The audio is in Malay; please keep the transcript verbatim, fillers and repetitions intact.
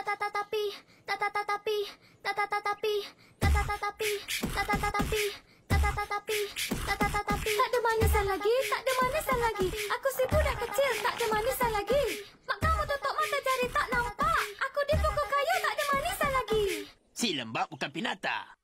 Tata-tatapi, tata-tatapi, tata-tatapi, tata-tatapi, tata-tatapi, tata-tatapi, tata-tatapi. Tak ada manisan lagi, tak ada manisan lagi. Aku si budak kecil, tak ada manisan lagi. Mak kamu tutup mata jari tak nampak. Aku dipukul kayu, tak ada manisan lagi. Si lembab bukan binatang.